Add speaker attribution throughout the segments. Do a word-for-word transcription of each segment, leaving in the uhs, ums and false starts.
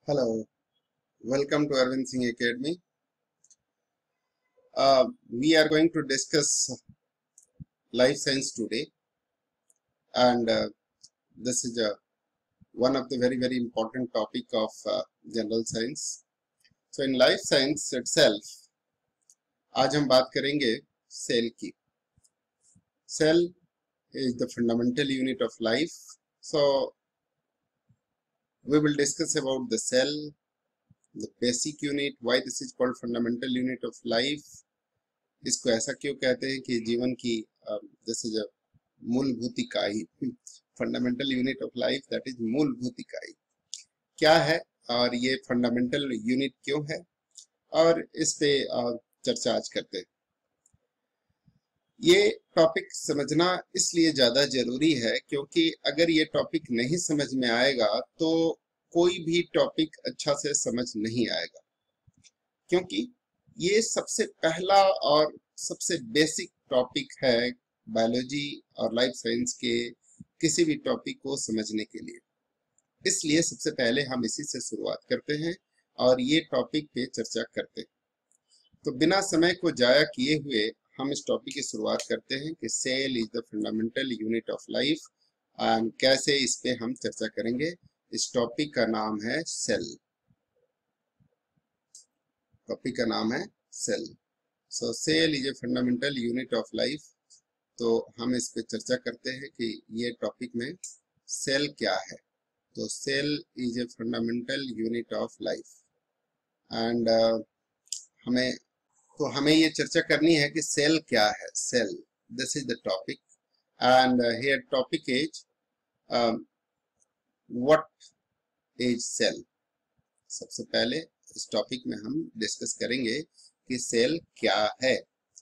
Speaker 1: Hello, welcome to Arvind Singh Academy. Uh, we are going to discuss life science today, and uh, this is a, one of the very very important topic of uh, general science. So in life science itself, आज हम बात करेंगे cell की. Cell is the fundamental unit of life. So we will discuss about the cell, the basic unit, why this is called fundamental unit of life. इसको ऐसा क्यों कहते हैं कि जीवन की दिस इज अ मूलभूत इकाई, fundamental unit of life, that is मूलभूत इकाई क्या है और ये फंडामेंटल यूनिट क्यों है, और इस पे uh, चर्चा आज करते हैं. ये टॉपिक समझना इसलिए ज्यादा जरूरी है क्योंकि अगर ये टॉपिक नहीं समझ में आएगा तो कोई भी टॉपिक अच्छा से समझ नहीं आएगा, क्योंकि ये सबसे पहला और सबसे बेसिक टॉपिक है बायोलॉजी और लाइफ साइंस के किसी भी टॉपिक को समझने के लिए. इसलिए सबसे पहले हम इसी से शुरुआत करते हैं और ये टॉपिक पे चर्चा करते हैं. तो बिना समय को जाया किए हुए हम इस टॉपिक की शुरुआत करते हैं कि cell is the fundamental unit of life, and कैसे इस पे हम चर्चा करेंगे. इस टॉपिक का नाम है सेल. टॉपिक का नाम है cell. So cell is a fundamental unit of life. तो हम इस पे चर्चा करते हैं कि ये टॉपिक में सेल क्या है. तो cell is a fundamental unit of life, and हमें तो हमें ये चर्चा करनी है कि सेल क्या है. Cell, this is the topic, and here topic is what is cell. सबसे पहले इस टॉपिक में हम डिस्कस करेंगे कि सेल क्या है.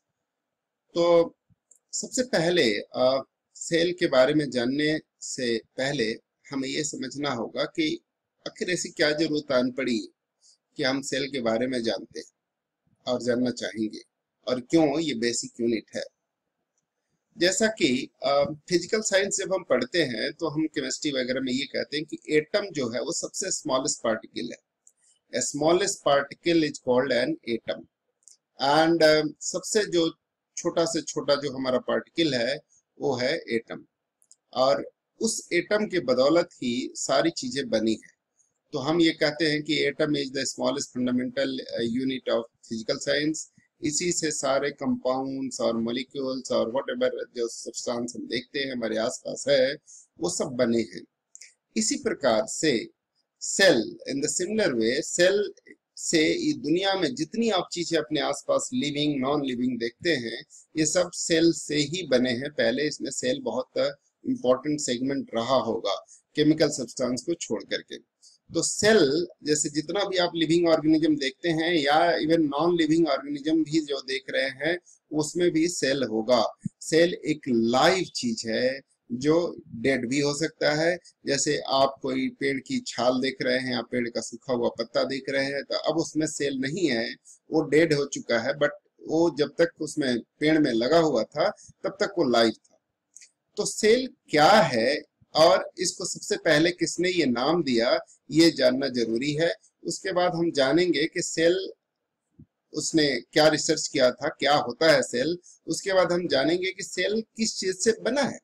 Speaker 1: तो सबसे पहले आ, सेल के बारे में जानने से पहले हमें ये समझना होगा कि आखिर ऐसी क्या जरूरत आन पड़ी कि हम सेल के बारे में जानते हैं और जानना चाहेंगे, और क्यों ये बेसिक यूनिट है. जैसा कि फिजिकल साइंस जब हम पढ़ते हैं तो हम केमिस्ट्री वगैरह में ये कहते हैं कि एटम जो है वो सबसे स्मॉलेस्ट पार्टिकल है. A smallest particle is called an atom, and uh, सबसे जो छोटा से छोटा जो हमारा पार्टिकल है वो है एटम, और उस एटम के बदौलत ही सारी चीजें बनी है. तो हम ये कहते हैं कि atom is the smallest fundamental unit of physical science. इसी से सारे कंपाउंड्स और मॉलिक्यूल्स और व्हाटएवर जो सब्सटेंस हम देखते हैं हमारे आसपास है वो सब बने हैं. इसी प्रकार से cell, in the similar way, cell से दुनिया में जितनी आप चीजें अपने आसपास लिविंग नॉन लिविंग देखते हैं ये सब सेल से ही बने हैं. पहले इसमें सेल बहुत इंपॉर्टेंट सेगमेंट रहा होगा केमिकल सब्सटेंस को छोड़ करके. तो सेल जैसे जितना भी आप लिविंग ऑर्गेनिज्म देखते हैं या इवन नॉन लिविंग ऑर्गेनिज्म भी जो देख रहे हैं उसमें भी सेल होगा. सेल एक लाइव चीज है जो डेड भी हो सकता है. जैसे आप कोई पेड़ की छाल देख रहे हैं या पेड़ का सूखा हुआ पत्ता देख रहे हैं तो अब उसमें सेल नहीं है, वो डेड हो चुका है, बट वो जब तक उसमें पेड़ में लगा हुआ था तब तक वो लाइव था. तो सेल क्या है और इसको सबसे पहले किसने ये नाम दिया ये जानना जरूरी है. उसके बाद हम जानेंगे कि सेल उसने क्या रिसर्च किया था, क्या होता है सेल. उसके बाद हम जानेंगे कि सेल किस चीज से बना है.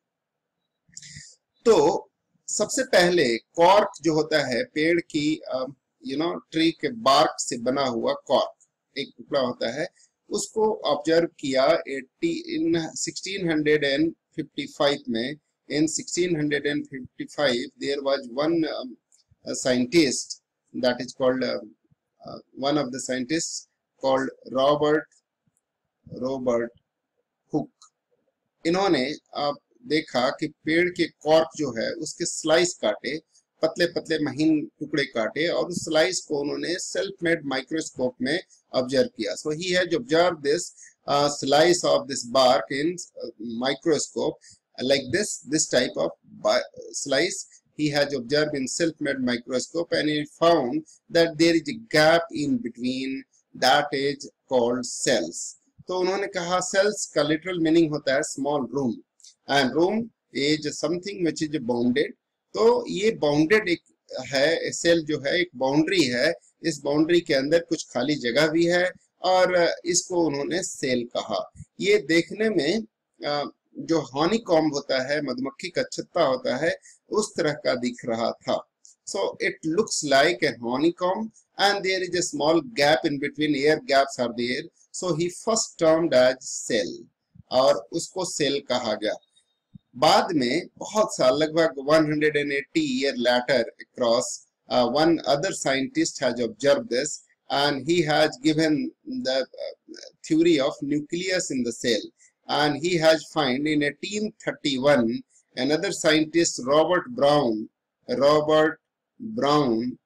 Speaker 1: तो सबसे पहले कॉर्क जो होता है पेड़ की यू नो ट्री के बार्क से बना हुआ कॉर्क एक टुकड़ा होता है, उसको ऑब्जर्व किया अस्सी इन सिक्सटीन फिफ्टी फाइव में. In sixteen fifty-five there was one um, a scientist that is called uh, uh, one of the scientists called Robert Robert Hooke. इन्होंने आप देखा कि पेड़ के कॉर्क जो है उसके स्लाइस काटे, पतले पतले महीन टुकड़े काटे, और उस स्लाइस को उन्होंने सेल्फ मेड माइक्रोस्कोप में ऑब्जर्व किया. So he has observe this slice of this bark in microscope like this this type of slice he has observed in self-made microscope, and he found that there is a gap in between, that is called cells. तो उन्होंने कहा cells का literal meaning होता है small room, and room is something which is bounded. तो ये bounded एक है, सेल जो है एक बाउंड्री है, इस बाउंड्री के अंदर कुछ खाली जगह भी है और इसको उन्होंने सेल कहा। ये देखने में जो हनीकॉम्ब होता है, मधुमक्खी का छत्ता होता है, उस तरह का दिख रहा था। So it looks like a honeycomb and there is a small gap in between, air gaps are there. So he first termed as cell और उसको सेल कहा गया। बाद में बहुत साल, लगभग one hundred eighty year later across, uh, one other scientist has observed this and he has given the uh, theory of nucleus in the cell, and he has find in eighteen thirty-one another scientist, Robert Brown, Robert Brown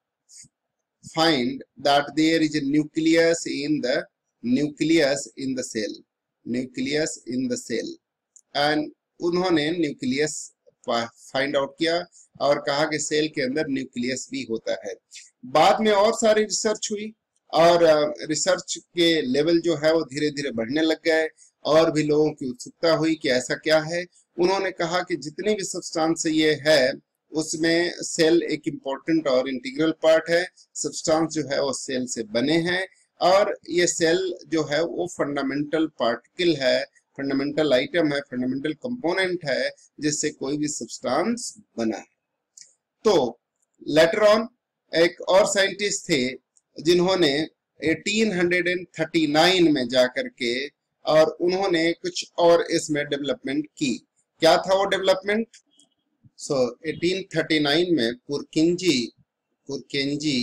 Speaker 1: find that there is a nucleus in the nucleus in the cell, nucleus in the cell, and उन्होंने nucleus find out किया और कहा कि cell के अंदर nucleus भी होता है। बाद में और सारी रिसर्च हुई और रिसर्च के लेवल जो है वो धीरे धीरे बढ़ने लग गए और भी लोगों की उत्सुकता हुई कि ऐसा क्या है। उन्होंने कहा कि जितनी भी सब्सटेंस ये है उसमें सेल एक इम्पोर्टेंट और इंटीग्रल पार्ट है। सब्सटेंस जो है वो सेल से बने हैं और ये सेल जो है वो फंडामेंटल पार्टिकल है, फंडामेंटल आइटम है, फंडामेंटल कंपोनेंट है जिससे कोई भी सब्सटेंस बना है। तो लेटर ऑन एक और साइंटिस्ट थे जिन्होंने अठारह सौ उनतालीस में जाकर के और उन्होंने कुछ और इसमें डेवलपमेंट की। क्या था वो डेवलपमेंट? सो अठारह सौ उनतालीस में पुरकिंजी पुरकिंजी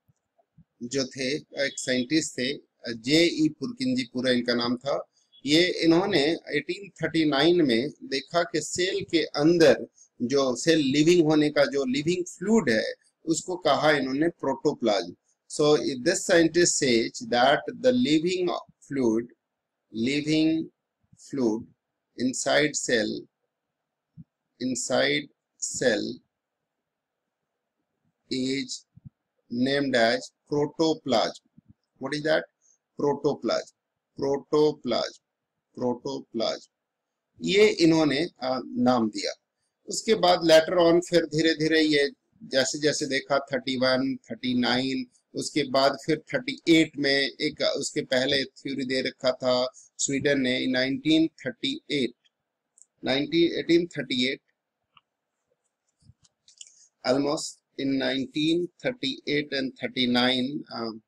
Speaker 1: जो थे, एक साइंटिस्ट थे, जे ई पुरकिंजी पूरा इनका नाम था। ये इन्होंने अठारह सौ उनतालीस में देखा कि सेल के अंदर जो सेल लिविंग होने का जो लिविंग फ्लूइड है उसको कहा इन्होंने protoplasm. So this scientist says that the living fluid living fluid inside cell inside cell is named as protoplasm. What is that? Protoplasm. Protoplasm. Protoplasm. ये इन्होंने नाम दिया। उसके बाद लेटर ऑन फिर धीरे धीरे ये जैसे जैसे देखा इकतीस, उनतालीस, उसके बाद फिर अड़तीस में एक उसके पहले थ्योरी दे रखा था स्वीडन ने अठारह सौ अड़तीस, अठारह सौ अड़तीस almost in nineteen thirty-eight and thirty-nine, um,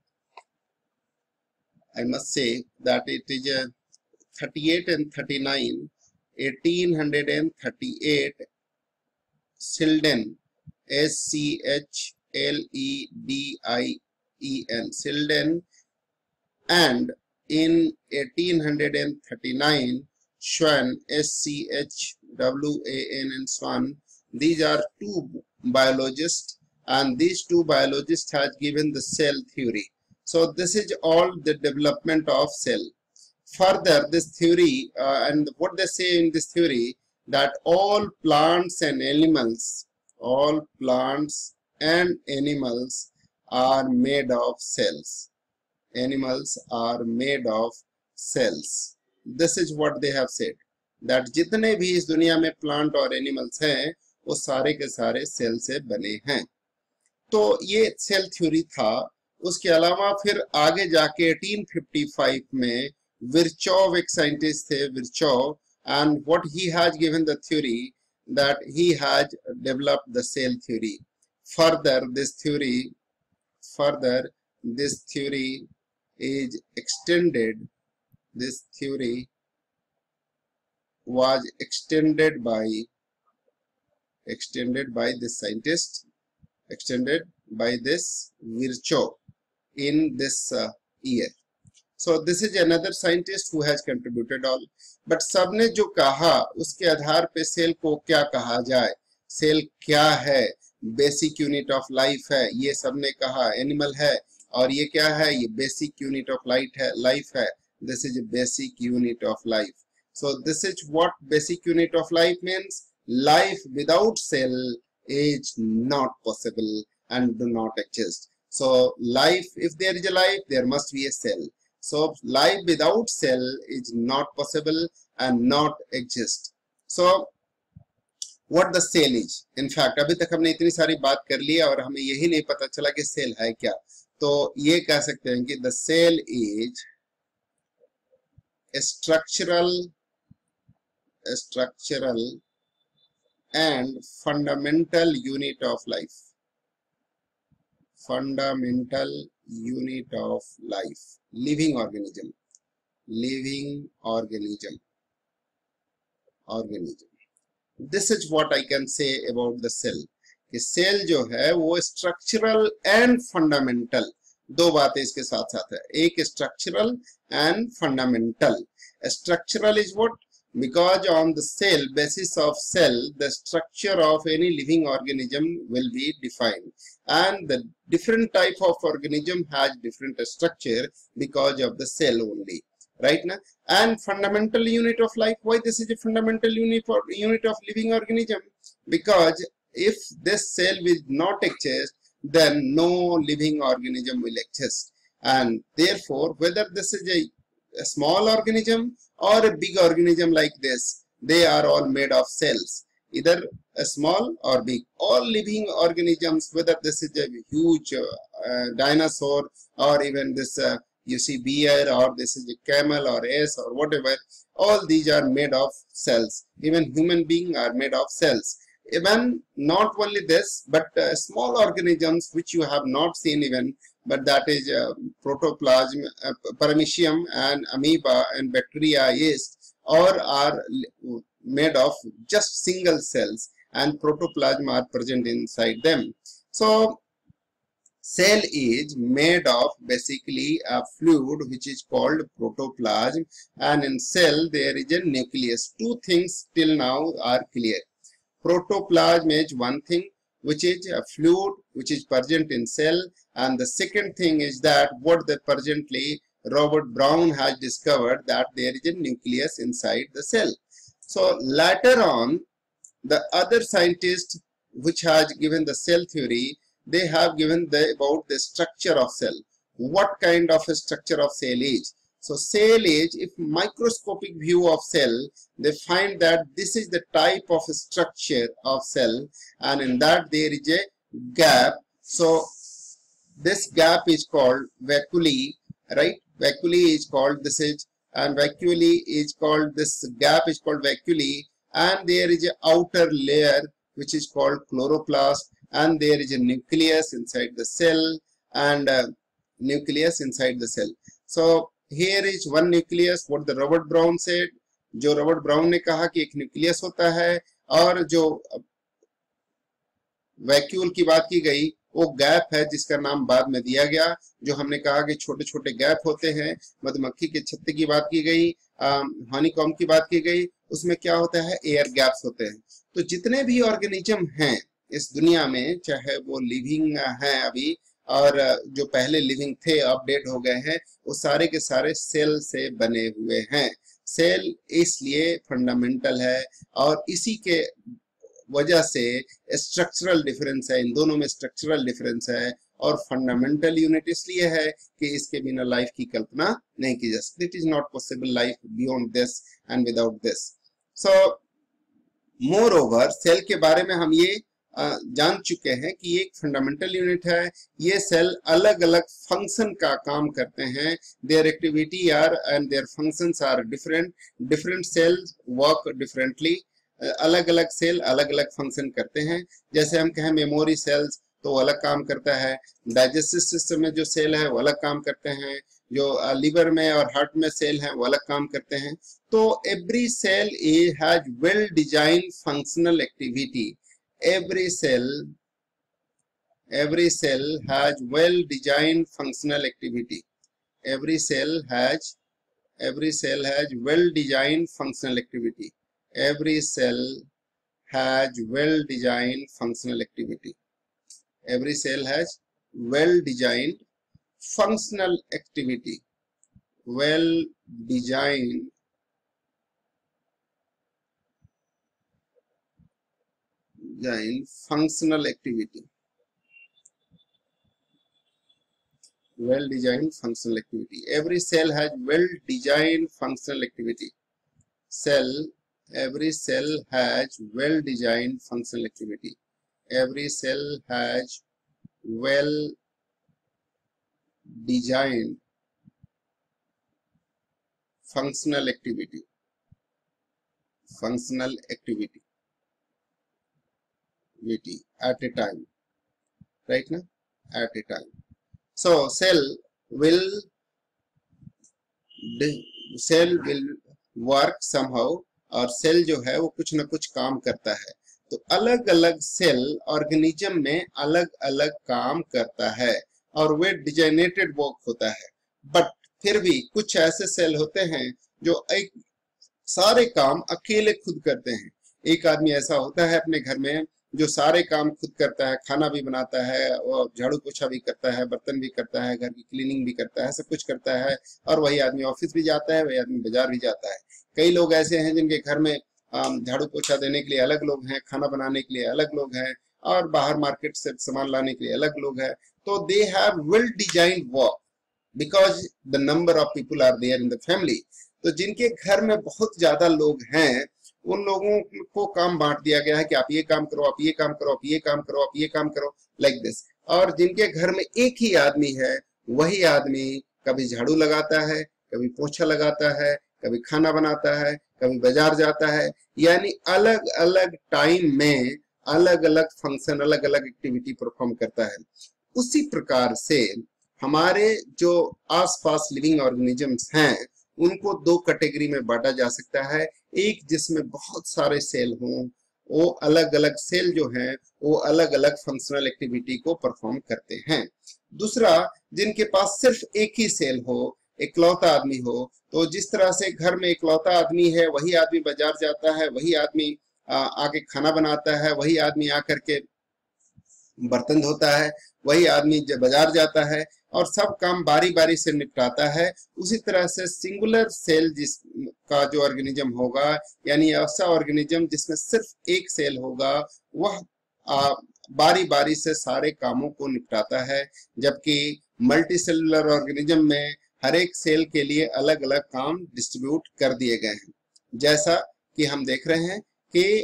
Speaker 1: I must say that it is a thirty-eight and thirty-nine, eighteen thirty-eight, Selden, S C H L E D I E N, Selden, and in eighteen thirty-nine, Schwann, S C H W A N and Schwann. These are two biologists, and these two biologists has given the cell theory. So this is all the development of cell. Further, this theory uh, and what they say in this theory, that all plants and animals, all plants and animals are made of cells. Animals are made of cells. This is what they have said, that जितने भी इस दुनिया में plant और animals हैं वो सारे के सारे सेल से बने हैं। तो ये सेल थ्योरी था। उसके अलावा फिर आगे जाके अठारह सौ पचपन में विर्चोव एक साइंटिस्ट थे, Virchow, and what he has given the theory that he has developed the cell theory. Further this theory further this theory is extended this theory was extended by extended by this scientist, extended by this Virchow in this uh, year. So this is another scientist who has contributed all. But सबने जो कहा उसके आधार पे cell को क्या कहा जाए, cell क्या है, बेसिक यूनिट ऑफ लाइफ है, ये सबने कहा एनिमल है, और ये क्या है, ये बेसिक यूनिट ऑफ लाइट है, लाइफ है. This is a basic unit of life. So this is what basic unit of life means. Life without cell is not possible and do not exist. So life, if there is a life, there must be a cell. So life without cell is not possible and not exist. So what the cell is. In fact अभी तक हमने इतनी सारी बात कर ली और हमें यही नहीं पता चला कि सेल है क्या। तो ये कह सकते हैं कि the cell is structural structural and fundamental unit of life. Fundamental unit of life, living organism, living organism organism this is what I can say about the cell. कि सेल जो है वो स्ट्रक्चरल एंड फंडामेंटल, दो बातें इसके साथ साथ है, एक structural and fundamental. Structural is what, because on the cell basis of cell the structure of any living organism will be defined, and the different type of organism has different structure because of the cell only, right now. And fundamental unit of life, why this is a fundamental unit for unit of living organism? Because if this cell will not exist, then no living organism will exist. And therefore whether this is a, a small organism or a big organism like this, they are all made of cells, either a small or big. All living organisms, whether this is a huge uh, uh, dinosaur or even this uh, you see bear or this is a camel or ace or whatever, all these are made of cells. Even human beings are made of cells. Even not only this, but uh, small organisms which you have not seen even, but that is uh, protoplasm, uh, paramecium and amoeba and bacteria, yeast, or are made of just single cells, and protoplasm are present inside them. So cell is made of basically a fluid which is called protoplasm, and in cell there is a nucleus. Two things till now are clear. Protoplasm is one thing which is a fluid which is present in cell, and the second thing is that what the presently Robert Brown has discovered, that there is a nucleus inside the cell. So later on the other scientist which has given the cell theory, they have given the about the structure of cell, what kind of a structure of cell is. So cell is, if microscopic view of cell, they find that this is the type of structure of cell, and in that there is a gap. So this gap is called vacuole, right? Vacuole is called, this is, and vacuole is called, this gap is called vacuole, and there is a outer layer which is called chloroplast, and there is a nucleus inside the cell, and uh, nucleus inside the cell. So here is one nucleus, what the Robert Brown said, जो Robert Brown ने कहा कि एक nucleus होता है, और जो vacuole की बात की गई वो गैप है जिसका नाम बाद में दिया गया। जो हमने कहा कि छोटे छोटे गैप होते हैं, मधुमक्खी के छत्ते की बात की गई, हनीकॉम्ब की बात की गई, उसमें क्या होता है, एयर गैप्स होते हैं। तो जितने भी ऑर्गेनिज्म हैं इस दुनिया में, चाहे वो लिविंग हैं अभी और जो पहले लिविंग थे अपडेट हो गए हैं, वो सारे के सारे सेल से बने हुए हैं। सेल इसलिए फंडामेंटल है, और इसी के वजह से स्ट्रक्चरल डिफरेंस है, इन दोनों में स्ट्रक्चरल डिफरेंस है। और फंडामेंटल यूनिट इसलिए है कि इसके बिना लाइफ की कल्पना नहीं की जा सकती। It is not possible life beyond this and without this. So moreover cell के बारे में हम ये जान चुके हैं कि एक फंडामेंटल यूनिट है। ये सेल अलग अलग फंक्शन का काम करते हैं, their activity are and their functions are different. Different cells work differently, अलग अलग सेल अलग अलग फंक्शन करते हैं। जैसे हम कहें मेमोरी सेल्स तो अलग काम करता है, डाइजेस्टिव सिस्टम में जो सेल है वो अलग काम करते हैं, जो लिवर में और हार्ट में सेल हैं वो अलग काम करते हैं। तो every cell has well design functional activity. every cell every cell has well designed functional activity. Every cell has every cell has well designed functional activity. Every cell has well designed functional activity. Every cell has well designed functional activity. Well designed Design functional activity. Well designed functional activity. Every cell has well designed functional activity. Cell every cell has well designed functional activity. Every cell has well designed functional activity. Functional activity at a time, right now, at a time. So cell will cell will work somehow, और cell जो है वो कुछ ना कुछ काम करता है। तो अलग अलग सेल ऑर्गेनिज्म में अलग अलग काम करता है और वे डिजाइनेटेड वर्क होता है। बट फिर भी कुछ ऐसे सेल होते हैं जो एक सारे काम अकेले खुद करते हैं। एक आदमी ऐसा होता है अपने घर में जो सारे काम खुद करता है, खाना भी बनाता है और झाड़ू पोछा भी करता है, बर्तन भी करता है, घर की क्लीनिंग भी करता है, सब कुछ करता है। और वही आदमी ऑफिस भी जाता है, वही आदमी बाजार भी जाता है। कई लोग ऐसे हैं जिनके घर में झाड़ू पोछा देने के लिए अलग लोग हैं, खाना बनाने के लिए अलग लोग हैं, और बाहर मार्केट से सामान लाने के लिए अलग लोग हैं। तो they have well designed work because the number of people are there in the family. तो जिनके घर में बहुत ज्यादा लोग हैं उन लोगों को काम बांट दिया गया है कि आप ये काम करो, आप ये काम करो, आप ये काम करो, आप ये काम करो, लाइक दिस। और जिनके घर में एक ही आदमी है वही आदमी कभी झाड़ू लगाता है, कभी पोछा लगाता है, कभी खाना बनाता है, कभी बाजार जाता है। यानी अलग अलग टाइम में अलग अलग फंक्शन, अलग अलग एक्टिविटी परफॉर्म करता है। उसी प्रकार से हमारे जो आसपास लिविंग ऑर्गेनिजम्स हैं उनको दो कैटेगरी में बांटा जा सकता है। एक जिसमें बहुत सारे सेल हों, वो अलग अलग सेल जो हैं वो अलग अलग फंक्शनल एक्टिविटी को परफॉर्म करते हैं। दूसरा जिनके पास सिर्फ एक ही सेल हो, इकलौता आदमी हो। तो जिस तरह से घर में इकलौता आदमी है, वही आदमी बाजार जाता है, वही आदमी आके खाना बनाता है, वही आदमी आकर के बर्तन धोता है, वही आदमी जब बाजार जाता है और सब काम बारी बारी से निपटाता है। उसी तरह से सिंगुलर सेल जिस का जो ऑर्गेनिज्म होगा, यानी ऐसा ऑर्गेनिज्म जिसमें सिर्फ एक सेल होगा, वह आ, बारी बारी से सारे कामों को निपटाता है। जबकि मल्टी सेलुलर ऑर्गेनिज्म में हर एक सेल के लिए अलग अलग काम डिस्ट्रीब्यूट कर दिए गए हैं। जैसा कि हम देख रहे हैं कि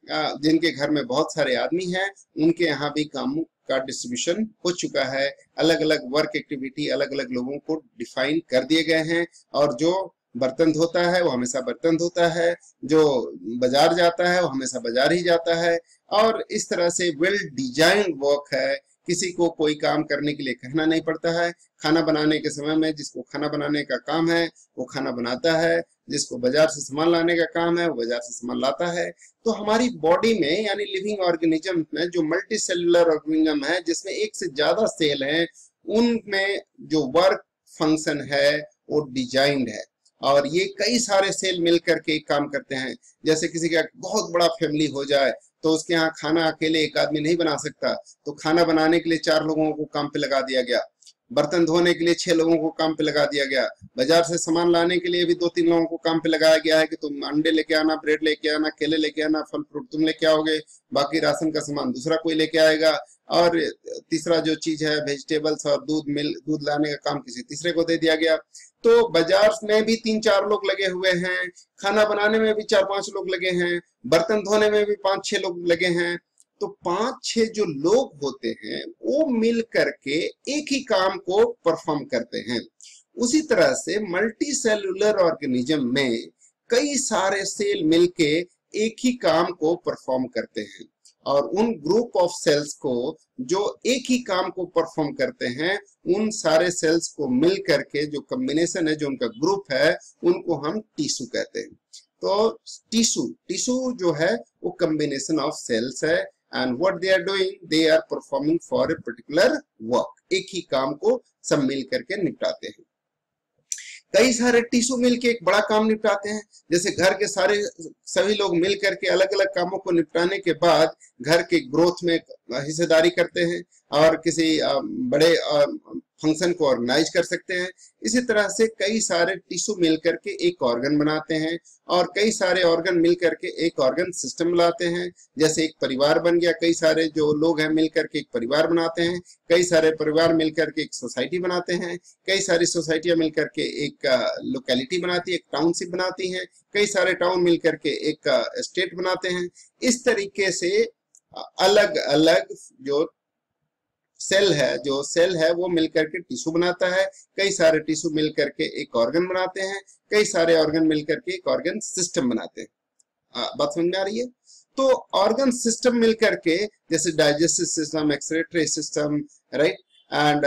Speaker 1: जिनके घर में बहुत सारे आदमी हैं उनके यहाँ भी कामों का डिस्ट्रीब्यूशन हो चुका है। अलग अलग वर्क एक्टिविटी अलग अलग लोगों को डिफाइन कर दिए गए हैं। और जो बर्तन धोता है वो हमेशा बर्तन धोता है, जो बाजार जाता है वो हमेशा बाजार ही जाता है। और इस तरह से वेल डिजाइन वर्क है, किसी को कोई काम करने के लिए कहना नहीं पड़ता है। खाना बनाने के समय में जिसको खाना बनाने का काम है वो खाना बनाता है, जिसको बाजार से सामान लाने का काम है वो बाजार से सामान लाता है। तो हमारी बॉडी में यानी लिविंग ऑर्गेनिज्म में जो मल्टी सेलुलर ऑर्गेनिज्म है जिसमें एक से ज्यादा सेल हैं, उनमें जो वर्क फंक्शन है वो डिजाइंड है। और ये कई सारे सेल मिलकर के काम करते हैं। जैसे किसी का बहुत बड़ा फैमिली हो जाए तो उसके यहाँ खाना अकेले एक आदमी नहीं बना सकता, तो खाना बनाने के लिए चार लोगों को काम पे लगा दिया गया, बर्तन धोने के लिए छह लोगों को काम पे लगा दिया गया, बाजार से सामान लाने के लिए भी दो तीन लोगों को काम पे लगाया गया है कि तुम अंडे लेके आना, ब्रेड लेके आना, केले लेके आना, फल फ्रूट तुम लेके आओगे, बाकी राशन का सामान दूसरा कोई लेके आएगा। और तीसरा जो चीज है वेजिटेबल्स और दूध मिल दूध लाने का काम किसी तीसरे को दे दिया गया। तो बाजार में भी तीन चार लोग लगे हुए हैं, खाना बनाने में भी चार पांच लोग लगे हैं, बर्तन धोने में भी पांच छह लोग लगे हैं। तो पांच छह जो लोग होते हैं वो मिल करके एक ही काम को परफॉर्म करते हैं। उसी तरह से मल्टी सेलुलर ऑर्गेनिज्म में कई सारे सेल मिलके एक ही काम को परफॉर्म करते हैं। और उन ग्रुप ऑफ सेल्स को जो एक ही काम को परफॉर्म करते हैं, उन सारे सेल्स को मिल करके जो कॉम्बिनेशन है, जो उनका ग्रुप है, उनको हम टिश्यू कहते हैं। तो टिश्यू टिश्यू जो है वो कॉम्बिनेशन ऑफ सेल्स है। And what they are doing, they are performing for a particular work. एक ही काम को सब मिल करके निपटाते हैं। कई सारे टिश्यू मिलके एक बड़ा काम निपटाते हैं। जैसे घर के सारे सभी लोग मिल करके अलग अलग कामों को निपटाने के बाद घर के ग्रोथ में हिस्सेदारी करते हैं और किसी बड़े फंक्शन को ऑर्गेनाइज कर सकते हैं। इसी तरह से कई सारे टिश्यू मिलकर के एक ऑर्गन बनाते हैं और कई सारे ऑर्गन मिलकर के एक ऑर्गन सिस्टम बनाते हैं। जैसे एक परिवार बन गया, कई सारे जो लोग हैं मिलकर के एक परिवार बनाते हैं, कई सारे परिवार मिलकर के एक सोसाइटी बनाते हैं, कई सारी सोसाइटियां मिलकर के एक लोकेलिटी बनाती है, एक टाउनशिप बनाती हैं, कई सारे टाउन मिलकर के एक स्टेट बनाते हैं। इस तरीके से अलग अलग जो सेल है जो सेल है वो मिलकर के टिश्यू बनाता है, कई सारे टिश्यू मिलकर के एक ऑर्गन बनाते हैं, कई सारे ऑर्गन मिलकर के एक ऑर्गन सिस्टम बनाते हैं। आ, बात समझ में आ रही है? तो ऑर्गन सिस्टम मिलकर के जैसे digestive system, excretory system, right, and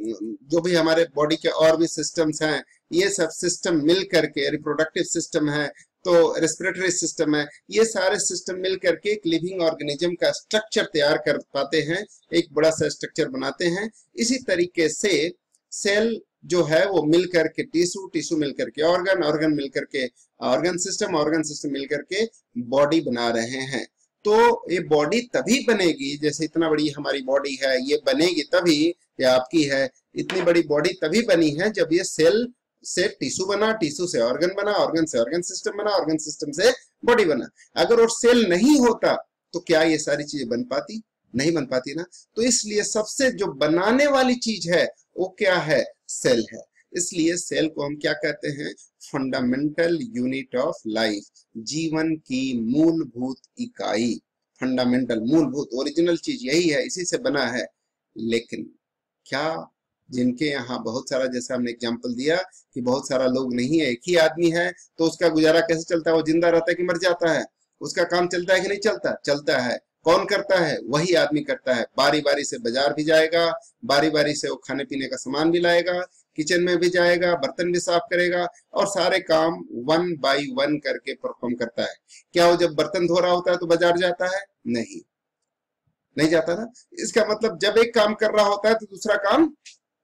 Speaker 1: जो भी हमारे बॉडी के और भी सिस्टम्स हैं, ये सब सिस्टम मिलकर के, रिप्रोडक्टिव सिस्टम है तो रेस्पिरेटरी सिस्टम है, ये सारे सिस्टम मिलकर के एक लिविंग ऑर्गेनिज्म का स्ट्रक्चर तैयार कर पाते हैं, एक बड़ा सा स्ट्रक्चर बनाते हैं। इसी तरीके से सेल जो है वो मिलकर के टिश्यू, टिश्यू मिलकर के ऑर्गन, ऑर्गन मिलकर के ऑर्गन सिस्टम, ऑर्गन सिस्टम मिलकर के बॉडी बना रहे हैं। तो ये बॉडी तभी बनेगी, जैसे इतना बड़ी हमारी बॉडी है, ये बनेगी तभी, ये आपकी है, इतनी बड़ी बॉडी तभी बनी है जब ये सेल से टिश्यू बना, टिश्यू से ऑर्गन बना, ऑर्गन से ऑर्गन सिस्टम बना, ऑर्गन सिस्टम से बॉडी बना। अगर वो सेल नहीं होता तो क्या ये सारी चीजें बन पाती? नहीं बन पाती ना। तो इसलिए सबसे जो बनाने वाली चीज है वो क्या है? सेल है। इसलिए सेल को हम क्या कहते हैं? फंडामेंटल यूनिट ऑफ लाइफ, जीवन की मूलभूत इकाई। फंडामेंटल, मूलभूत, ओरिजिनल चीज यही है, इसी से बना है। लेकिन क्या जिनके यहाँ बहुत सारा, जैसे हमने एग्जांपल दिया कि बहुत सारा लोग नहीं है, एक ही आदमी है, तो उसका गुजारा कैसे चलता है? वो जिंदा रहता है कि मर जाता है? उसका काम चलता है कि नहीं चलता? चलता है। कौन करता है? वही आदमी करता है। बारी बारी से बाजार भी जाएगा, बारी बारी से वो खाने पीने का सामान भी लाएगा, किचन में भी जाएगा, बर्तन भी साफ करेगा और सारे काम वन बाय वन करके परफॉर्म करता है। क्या वो जब बर्तन धो रहा होता है तो बाजार जाता है? नहीं, नहीं जाता ना। इसका मतलब जब एक काम कर रहा होता है तो दूसरा काम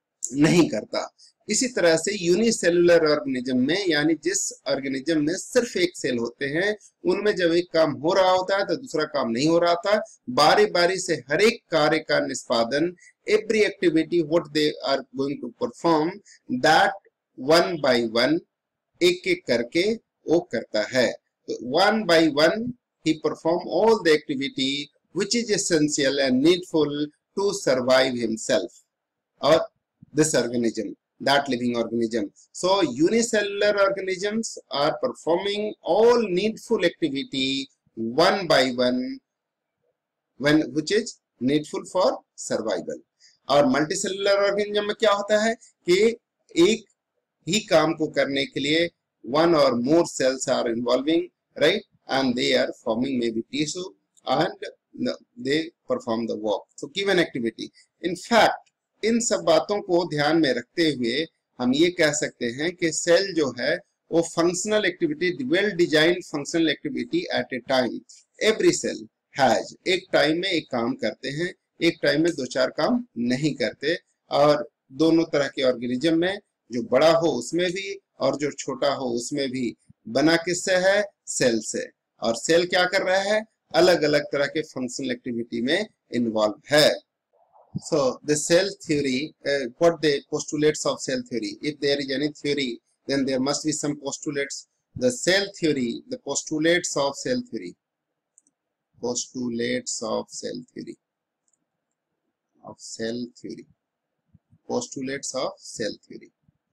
Speaker 1: नहीं करता। इसी तरह से यूनिसेलुलर ऑर्गेनिज्म में, यानी जिस ऑर्गेनिज्म में सिर्फ एक सेल होते हैं, उनमें जब एक काम हो रहा होता है तो दूसरा काम नहीं हो रहा था। बारी बारी से हर एक कार्य का निष्पादन, every activity what they are going to perform, that one by one, एक एक करके वो करता है। तो वन बाय वन ही perform all the activity which is essential and needful to survive himself और this organism, that living organism. So unicellular organisms are performing all needful activity one by one, when which is needful for survival. और multicellular organism में क्या होता है कि एक ही काम को करने के लिए one or more cells are involving, right, and they are forming maybe tissue and they perform the work. So given activity, in fact इन सब बातों को ध्यान में रखते हुए हम ये कह सकते हैं कि सेल जो है वो functional activity, well designed functional activity at a time, every cell has, एक टाइम में एक काम करते हैं, एक टाइम में दो चार काम नहीं करते। और दोनों तरह के ऑर्गेनिज्म में, जो बड़ा हो उसमें भी और जो छोटा हो उसमें भी, बना किससे है? सेल से। और सेल क्या कर रहा है? अलग अलग तरह के फंक्शनल एक्टिविटी में इन्वॉल्व है। So the cell theory, uh, what the postulates of cell theory? If there is any theory, then there must be some postulates. The cell theory, the postulates of cell theory, postulates of cell theory, of cell theory, postulates of cell theory,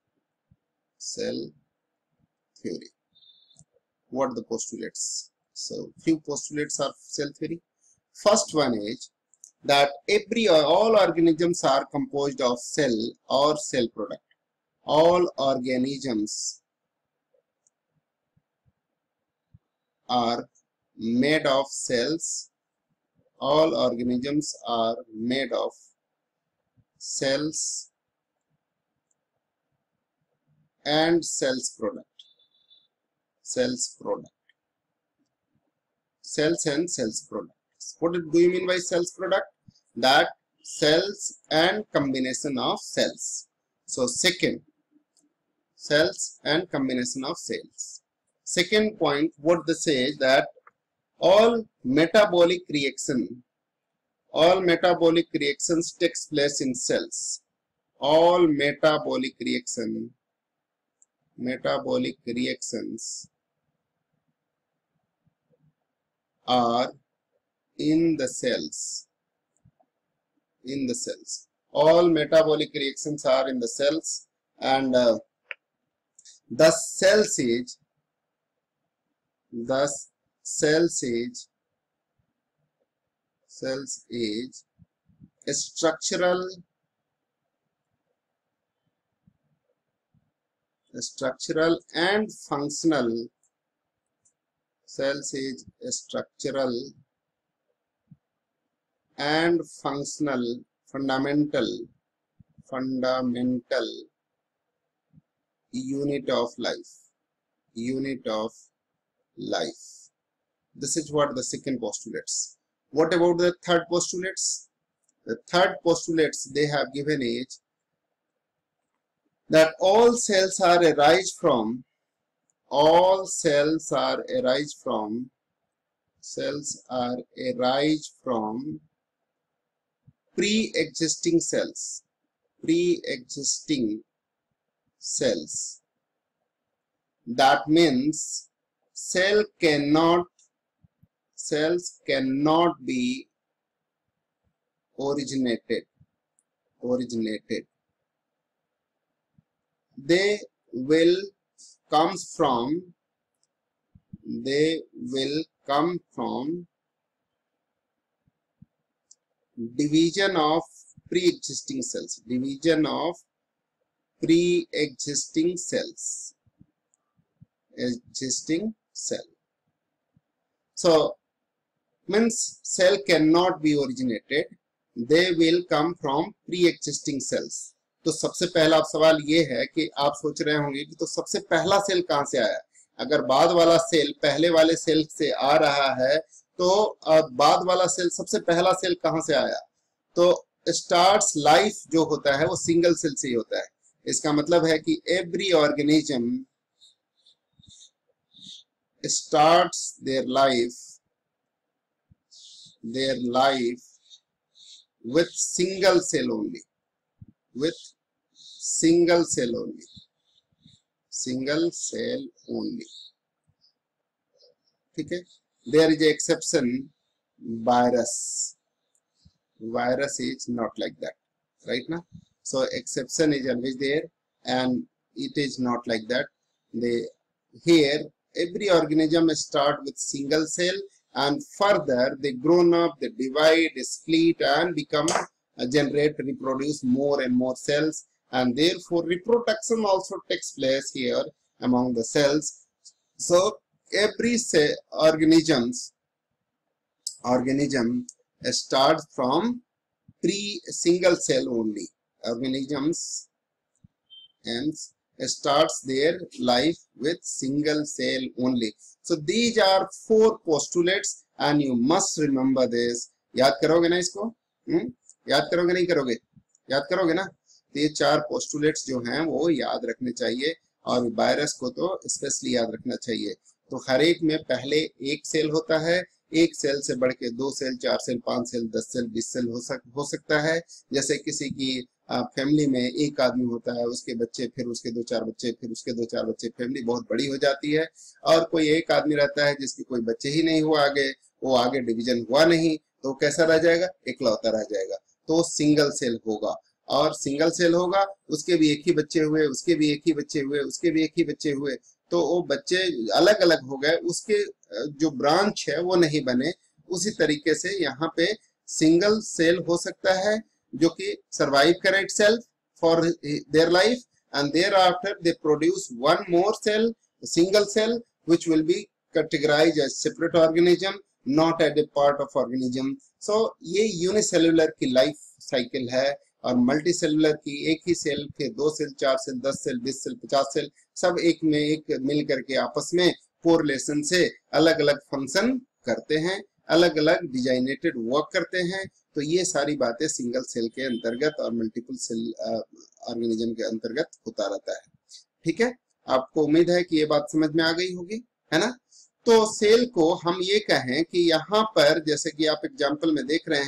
Speaker 1: cell theory. What are the postulates? So few postulates of cell theory. First one is that every all organisms are composed of cell or cell product. All organisms are made of cells. All organisms are made of cells and cells product. Cells product. Cells and cells product. What do you mean by cells product? That cells and combination of cells. So second, cells and combination of cells. Second point, what they say is that all metabolic reaction, all metabolic reactions takes place in cells. all metabolic reaction metabolic reactions are in the cells in the cells all metabolic reactions are in the cells, and uh, the cells age the cells age cells age structural structural and functional cells age structural and functional fundamental fundamental unit of life unit of life. This is what the second postulates. What about the third postulates? The third postulates, they have given it that all cells are arise from all cells are arise from cells are arise from pre-existing cells pre-existing cells. That means cell cannot cells cannot be originated originated they will comes from they will come from division of pre-existing cells division of pre-existing cells existing cell. So means cell cannot be originated, they will come from pre-existing cells. तो सबसे पहला सवाल ये है कि आप सोच रहे होंगे कि तो सबसे पहला सेल कहां से आया। अगर बाद वाला सेल पहले वाले सेल से आ रहा है तो बाद वाला सेल सबसे पहला सेल कहां से आया। तो स्टार्ट्स लाइफ जो होता है वो सिंगल सेल से ही होता है। इसका मतलब है कि every organism starts their life their life with single cell only with single cell only single cell only ठीक है। there is a exception, virus virus is not like that, right now. So exception is always there and it is not like that. They here every organism start with single cell and further they grown up, they divide, split and become uh, generate, reproduce more and more cells, and therefore reproduction also takes place here among the cells. So every cell, organisms organism starts from pre single cell only. Organisms and starts their life with single cell only. So these are four postulates and you must remember this. याद करोगे ना इसको? हम्म याद करोगे नहीं करोगे? याद करोगे ना? तो ये चार postulates जो हैं वो याद रखने चाहिए और वायरस को तो स्पेशली याद रखना चाहिए। तो हर एक में पहले एक सेल होता है, एक सेल से बढ़ के दो सेल, चार सेल, पांच सेल, दस सेल, बीस सेल हो सक हो सकता है। जैसे किसी की फैमिली में एक आदमी होता है, उसके बच्चे, फिर उसके दो चार बच्चे, फिर उसके दो चार बच्चे, फैमिली बहुत बड़ी हो जाती है। और कोई एक आदमी रहता है जिसके कोई बच्चे ही नहीं हुआ, आगे वो आगे डिवीजन हुआ नहीं, तो कैसा रह जाएगा? इकलौता रह जाएगा। तो सिंगल सेल होगा और सिंगल सेल होगा, उसके भी एक ही बच्चे हुए, उसके भी एक ही बच्चे हुए, उसके भी एक ही बच्चे हुए, तो वो बच्चे अलग अलग हो गए, उसके जो ब्रांच है वो नहीं बने। उसी तरीके से यहाँ पे सिंगल सेल हो सकता है जो कि सर्वाइव करे itself for their life and thereafter they produce one more cell, a single cell, which will be categorized as separate organism, not as a part of organism. So ये unicellular की life cycle है और multicellular की एक ही cell, फिर दो cell, चार cell, दस सेल, बीस सेल, पचास सेल, सब एक में एक मिल करके आपस में कोरिलेशन से अलग अलग फंक्शन करते हैं, अलग अलग डिजाइनेटेड वर्क करते हैं। तो ये सारी बातें सिंगल सेल के अंतर्गत और मल्टीपल सेल ऑर्गेनिज्म के अंतर्गत होता रहता है। ठीक है, आपको उम्मीद है कि ये बात समझ में आ गई होगी, है ना। तो सेल को हम ये कहें कि यहाँ पर जैसे कि आप एग्जाम्पल में देख रहे हैं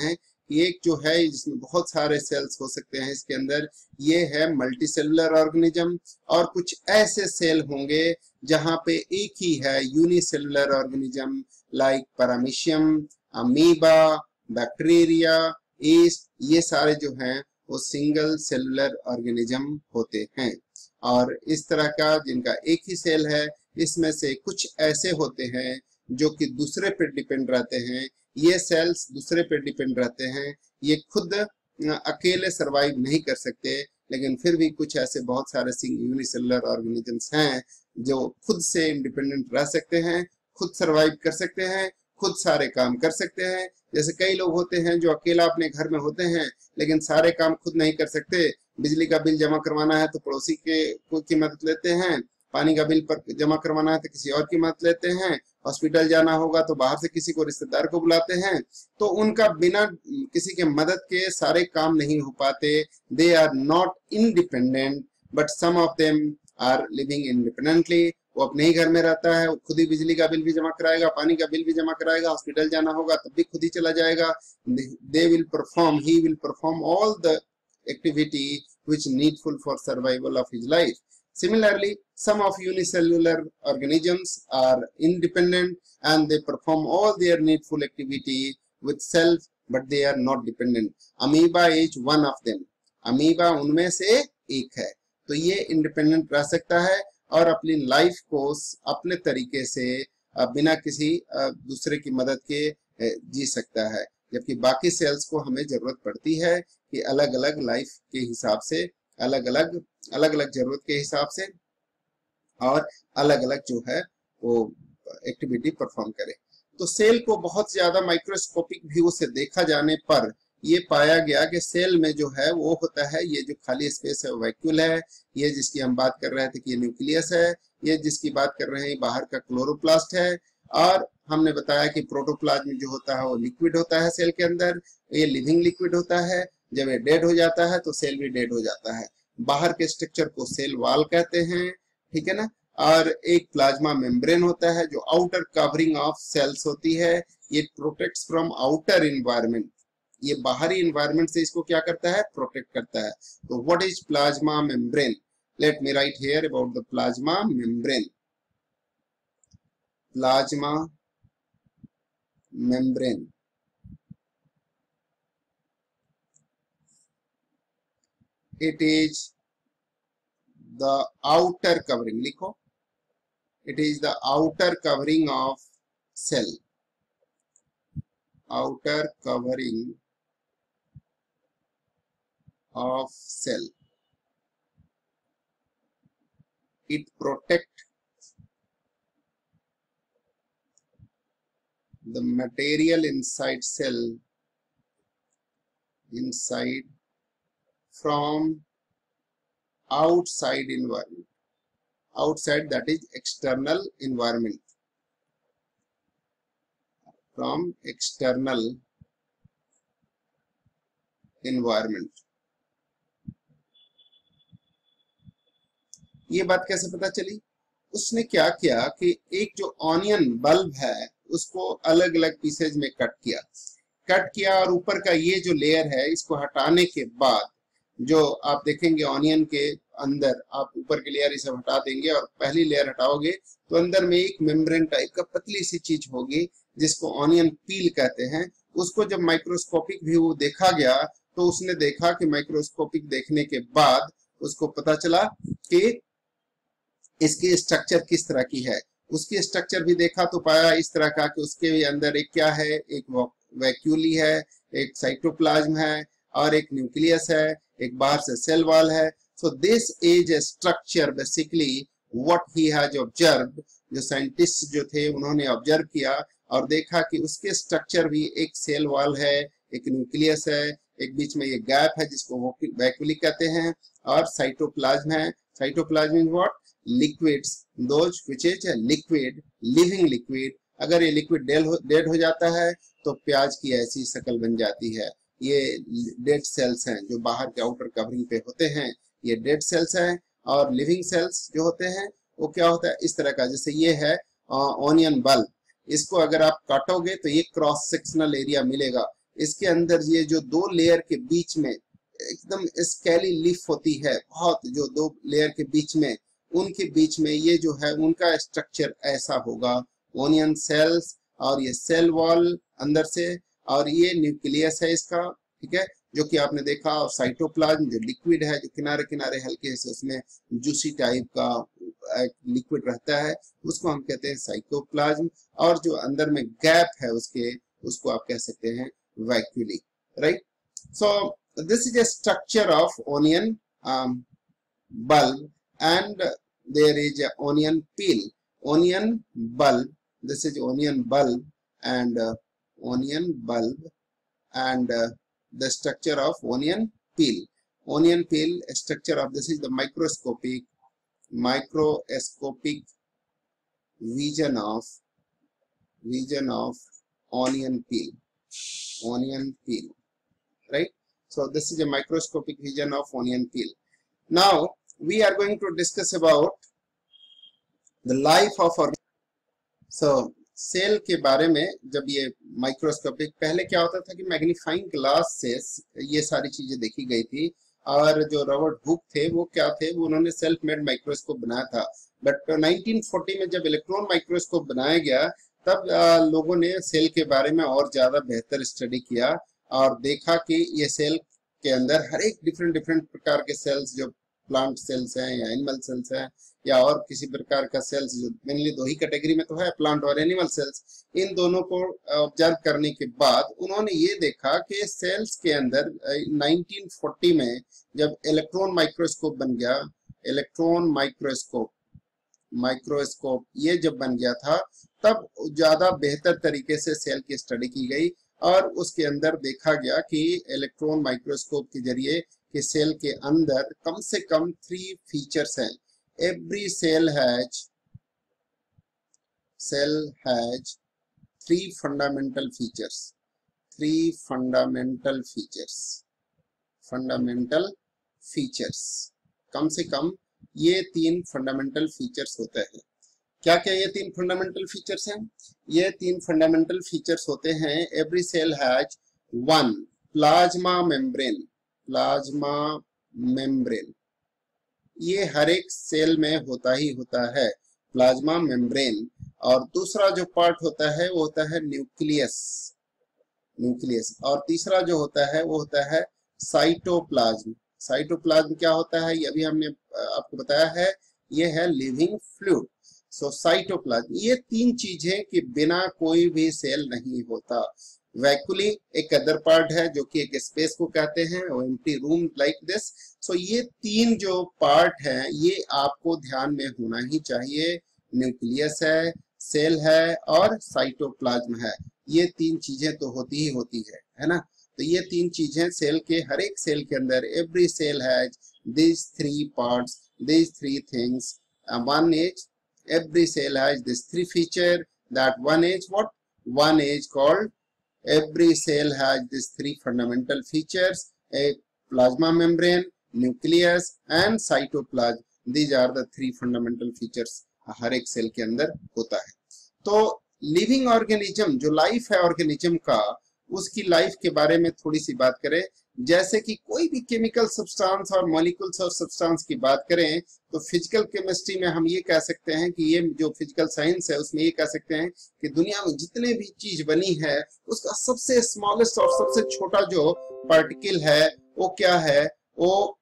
Speaker 1: एक जो है जिसमें बहुत सारे सेल्स हो सकते हैं इसके अंदर, ये है मल्टी सेलुलर ऑर्गेनिज्म। और कुछ ऐसे सेल होंगे जहां पे एक ही है unicellular organism, like paramecium, amoeba, bacteria, yeast, ये सारे जो हैं वो सिंगल सेलुलर ऑर्गेनिज्म होते हैं। और इस तरह का जिनका एक ही सेल है, इसमें से कुछ ऐसे होते हैं जो कि दूसरे पे डिपेंड रहते हैं। ये सेल्स दूसरे पे डिपेंड रहते हैं, ये खुद अकेले सरवाइव नहीं कर सकते, लेकिन फिर भी कुछ ऐसे बहुत सारे यूनिसेलुलर ऑर्गेनिजम्स हैं जो खुद से इंडिपेंडेंट रह सकते हैं, खुद सरवाइव कर सकते हैं, खुद सारे काम कर सकते हैं। जैसे कई लोग होते हैं जो अकेला अपने घर में होते हैं लेकिन सारे काम खुद नहीं कर सकते। बिजली का बिल जमा करवाना है तो पड़ोसी के की मदद लेते हैं, पानी का बिल पर जमा करवाना है तो किसी और की मदद लेते हैं, हॉस्पिटल जाना होगा तो बाहर से किसी को रिश्तेदार को बुलाते हैं। तो उनका बिना किसी के मदद के सारे काम नहीं हो पाते। They are not independent but some of them are living independently. वो अपने ही घर में रहता है, वो खुद ही बिजली का बिल भी जमा कराएगा, पानी का बिल भी जमा कराएगा, हॉस्पिटल जाना होगा तब भी खुद ही चला जाएगा। They will perform he will perform all the activity which needful for survival of his life. Similarly, some of unicellular organisms are independent and they perform all their needful activity with self, but they are not dependent. Amoeba is one of them. Amoeba उनमें से एक है। तो ये independent रह सकता है और अपनी लाइफ को अपने तरीके से बिना किसी दूसरे की मदद के जी सकता है, जबकि बाकी सेल्स को हमें जरूरत पड़ती है कि अलग अलग लाइफ के हिसाब से, अलग अलग अलग अलग जरूरत के हिसाब से और अलग अलग जो है वो एक्टिविटी परफॉर्म करे। तो सेल को बहुत ज्यादा माइक्रोस्कोपिक व्यू से देखा जाने पर ये पाया गया कि सेल में जो है वो होता है, ये जो खाली स्पेस है वैक्यूल है, ये जिसकी हम बात कर रहे थे कि ये न्यूक्लियस है, ये जिसकी बात कर रहे हैं बाहर का क्लोरोप्लास्ट है, और हमने बताया कि प्रोटोप्लाज्म जो होता है वो लिक्विड होता है सेल के अंदर, ये लिविंग लिक्विड होता है। जब ये डेड हो जाता है तो सेल भी डेड हो जाता है। बाहर के स्ट्रक्चर को सेल वॉल कहते हैं, ठीक है ना। और एक प्लाज्मा मेम्ब्रेन होता है जो आउटर कवरिंग ऑफ सेल्स होती है, ये प्रोटेक्ट्स फ्रॉम आउटर एनवायरनमेंट, ये बाहरी एनवायरनमेंट से इसको क्या करता है, प्रोटेक्ट करता है। तो what is plasma membrane? Let me write here about the plasma membrane. Plasma membrane, it is the outer covering, लिखो, it is the outer covering of cell, outer covering of cell. It protect the material inside cell inside from outside environment, outside that is external environment, from external environment. ये बात कैसे पता चली? उसने क्या किया कि एक जो ऑनियन बल्ब है उसको अलग अलग पीसेज में कट किया कट किया और ऊपर का ये जो लेयर है इसको हटाने के बाद जो आप देखेंगे ऑनियन के अंदर, आप ऊपर की लेयर इसे हटा देंगे और पहली लेयर हटाओगे तो अंदर में एक मेम्ब्रेन टाइप का पतली सी चीज होगी जिसको ऑनियन पील कहते हैं। उसको जब माइक्रोस्कोपिक व्यू देखा गया तो उसने देखा कि माइक्रोस्कोपिक देखने के बाद उसको पता चला कि इसकी स्ट्रक्चर किस तरह की है। उसकी स्ट्रक्चर भी देखा तो पाया इस तरह का कि उसके अंदर एक क्या है, एक वैक्यूली है, एक साइटोप्लाज्म है और एक न्यूक्लियस है, एक बाहर से सेल वॉल है। So this is a structure basically what he has observed. जो साइंटिस्ट जो थे उन्होंने ऑब्जर्व किया और देखा कि उसके स्ट्रक्चर भी एक सेल वॉल है, एक न्यूक्लियस है, एक बीच में ये गैप है जिसको वैक्यूली कहते हैं और साइटोप्लाज्म है। Cytoplasm is what? Liquids, those which is liquid, living liquid. अगर ये लिक्विड डेड हो जाता है तो प्याज की ऐसी शक्ल बन जाती है। ये डेड सेल्स हैं जो बाहर के आउटर कवरिंग पे होते हैं, ये डेड सेल्स हैं। और लिविंग सेल्स जो होते हैं वो क्या होता है, इस तरह का, जैसे ये है ऑनियन बल्ब, इसको अगर आप काटोगे तो ये क्रॉस सेक्शनल एरिया मिलेगा। इसके अंदर ये जो दो लेयर के बीच में एकदम स्केली लीफ होती है, बहुत जो दो लेयर के बीच में, उनके बीच में ये जो है उनका स्ट्रक्चर ऐसा होगा, ओनियन सेल्स, और ये सेल वॉल अंदर से, और ये न्यूक्लियस है इसका, ठीक है, जो कि आपने देखा, और साइटोप्लाज्म जो लिक्विड है, जो किनारे किनारे हल्के से उसमें जूसी टाइप का लिक्विड रहता है, उसको हम कहते हैं साइटोप्लाज्म, और जो अंदर में गैप है उसके, उसको आप कह सकते हैं vacuole, right. So this is a structure of onion um, bulb, and there is a onion peel. Onion bulb, this is onion bulb, and uh, onion bulb, and uh, the structure of onion peel. Onion peel structure of this is the microscopic microscopic vision of vision of onion peel. Onion peel, right? So this is a microscopic vision of onion peel. Now we are going to discuss about the life of our so cell के बारे में। जब ये microscopic, पहले क्या होता था कि मैग्नीफाइंग ग्लास से ये सारी चीजें देखी गई थी, और जो रॉबर्ट हुक थे वो क्या थे, वो उन्होंने सेल्फ मेड माइक्रोस्कोप बनाया था। बट नाइनटीन फोर्टी में जब इलेक्ट्रॉन माइक्रोस्कोप बनाया गया, तब आ, लोगों ने सेल के बारे में और ज्यादा बेहतर स्टडी किया और देखा कि ये सेल के अंदर हर एक डिफरेंट डिफरेंट प्रकार के सेल्स, जो प्लांट सेल्स हैं या एनिमल सेल्स हैं या और किसी प्रकार का सेल्स, जो मेनली दो ही कैटेगरी में तो है, प्लांट और एनिमल सेल्स, इन दोनों को ऑब्जर्व करने के बाद उन्होंने ये देखा कि सेल्स के अंदर नाइनटीन फोर्टी में जब इलेक्ट्रॉन माइक्रोस्कोप बन गया, इलेक्ट्रॉन माइक्रोस्कोप माइक्रोस्कोप ये जब बन गया था, तब ज्यादा बेहतर तरीके से सेल की स्टडी की गई, और उसके अंदर देखा गया कि इलेक्ट्रॉन माइक्रोस्कोप के जरिए कि सेल के अंदर कम से कम थ्री फीचर्स हैं। Every cell has cell has three fundamental features three fundamental features fundamental features कम से कम ये तीन फंडामेंटल फीचर्स होते हैं। क्या क्या ये तीन फंडामेंटल फीचर्स हैं? ये तीन फंडामेंटल फीचर्स होते हैं, every cell has one plasma membrane plasma membrane ये हर एक सेल में होता ही होता है, प्लाज्मा मेम्ब्रेन। और दूसरा जो पार्ट होता है वो होता है न्यूक्लियस न्यूक्लियस और तीसरा जो होता है वो होता है साइटोप्लाज्म। साइटोप्लाज्म क्या होता है, ये अभी हमने आपको बताया है, ये है लिविंग फ्लूइड। सो साइटोप्लाज्म, ये तीन चीजें कि बिना कोई भी सेल नहीं होता। वैक्यूली एक अदर पार्ट है जो कि एक स्पेस को कहते हैं, empty room like this. So ये तीन जो पार्ट हैं ये आपको ध्यान में होना ही चाहिए। न्यूक्लियस है, सेल है और साइटोप्लाज्म है। ये तीन चीजें तो होती ही होती है, है ना। तो ये तीन चीजें सेल के, हर एक सेल के अंदर, every cell has these three parts, these three things. Uh, one is, every cell has this three feature. That one is what? One is called, every cell has these three fundamental features: a plasma membrane, nucleus and cytoplasm. These are the three fundamental features हर एक cell के अंदर होता है। तो living organism, जो life है organism का, उसकी लाइफ के बारे में थोड़ी सी बात करें। जैसे कि कोई भी केमिकल सब्सटेंस और मॉलिक्यूल्स और सब्सटेंस की बात करें तो फिजिकल केमिस्ट्री में हम ये कह सकते हैं कि ये जो फिजिकल साइंस है उसमें ये कह सकते हैं कि दुनिया में जितने भी चीज बनी है उसका सबसे स्मॉलेस्ट और सबसे छोटा जो पार्टिकल है वो क्या है, वो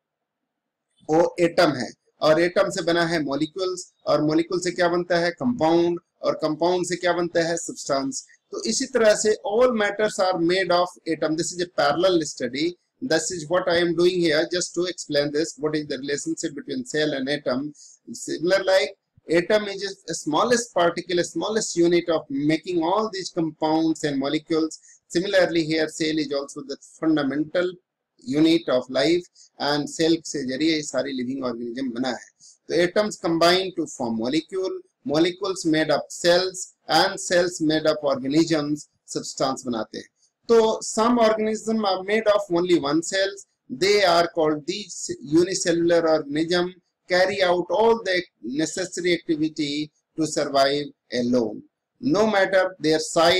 Speaker 1: वो एटम है। और एटम से बना है मॉलिक्यूल्स, और मॉलिक्यूल से क्या बनता है, कंपाउंड, और कंपाउंड से क्या बनता है, सब्सटेंस। तो इसी तरह से all matters are made of atom. This is a parallel study, this is what I am doing here just to explain this, what is the relationship between cell and atom. Similar like atom is the smallest particle, smallest unit of making all these compounds and molecules. Similarly here cell is also the fundamental unit of life, and cell से जरिए सारी living organism बना है। तो atoms combine to form molecule, molecules made up cells, and cells made up organisms, substance बनाते हैं। तो some organisms are made of only one cells, they are called these unicellular organism, carry out all the necessary activity to survive alone. No matter their size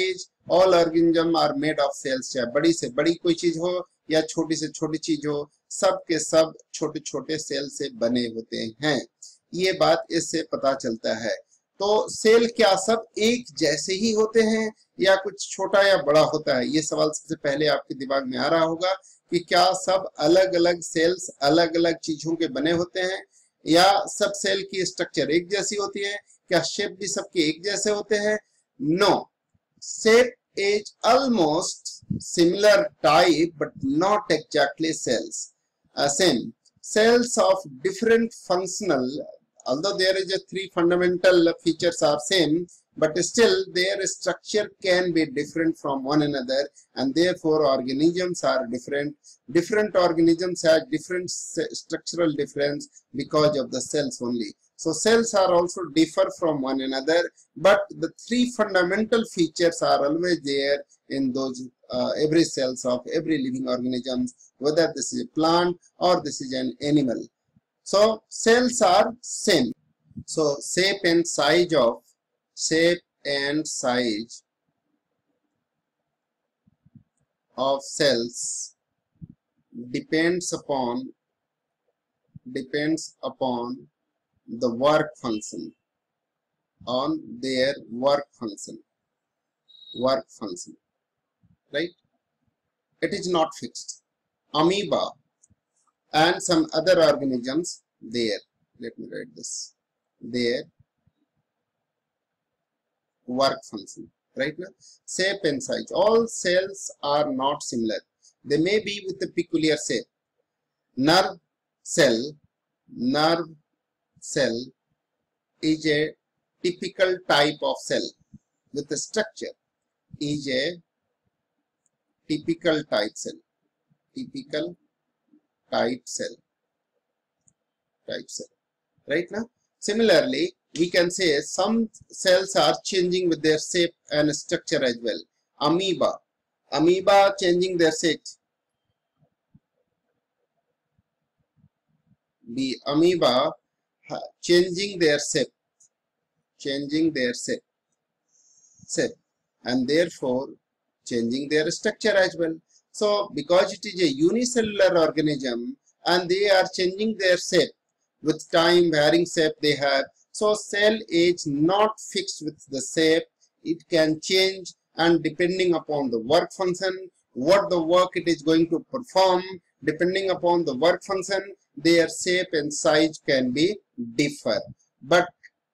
Speaker 1: all organism are made of cells, चाहे बड़ी से बड़ी कोई चीज हो या छोटी से छोटी चीज हो, सब के सब छोटे छोटे सेल से बने होते हैं। ये बात इससे पता चलता है। तो सेल क्या सब एक जैसे ही होते हैं या कुछ छोटा या बड़ा होता है? ये सवाल सबसे पहले आपके दिमाग में आ रहा होगा कि क्या सब अलग अलग सेल्स अलग अलग चीजों के बने होते हैं या सब सेल की स्ट्रक्चर एक जैसी होती है? क्या शेप भी सबके एक जैसे होते हैं? No, shape is almost similar type but not exactly cells. Uh, same cells of different functional, although there is a three fundamental features are same, but still their structure can be different from one another, and therefore organisms are different. Different organisms have different structural difference because of the cells only. So cells are also differ from one another, but the three fundamental features are always there in those uh, every cells of every living organisms, whether this is a plant or this is an animal. So cells are same. So shape and size of shape and size of cells depends upon depends upon the work function, on their work function, work function, right? It is not fixed. Amoeba and some other organisms, there, let me write this, their work function, right? Now, shape and size. All cells are not similar. They may be with a peculiar shape. Nerve cell, nerve cell is a typical type of cell with a structure, is a typical type cell, typical type cell, type cell, right? Now, similarly, we can say some cells are changing with their shape and structure as well. Amoeba, amoeba changing their shape. The amoeba changing their shape, changing their shape, shape, and therefore changing their structure as well. So, because it is a unicellular organism and they are changing their shape with time, varying shape they have. So, cell is not fixed with the shape. It can change, and depending upon the work function, what the work it is going to perform, depending upon the work function, their shape and size can be differ. But